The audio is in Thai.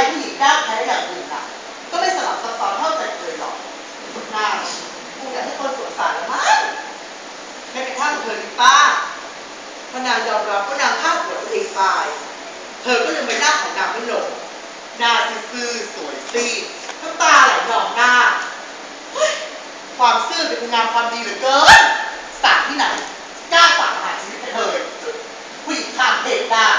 ผู้หญิงกล้าแพ้อย่างอื่นล่ะก็ไม่สลับซับซ้อนเท่าใจเลยหรอกนางคงอยากให้คนสงสารละมั้งแม้กระทั่งเธอดิป้าพอนางยอมรับว่านางฆ่าผัวตัวเองตายเธอก็ยังไม่หน้าของนางไม่ลงหน้าซื่อสวยซีดน้ำตาไหลนองหน้าความซื่อเป็นคุณงามความดีเหลือเกินสารที่ไหนกล้าฝากหาชีวิตเธอผู้หญิงทางเพศได้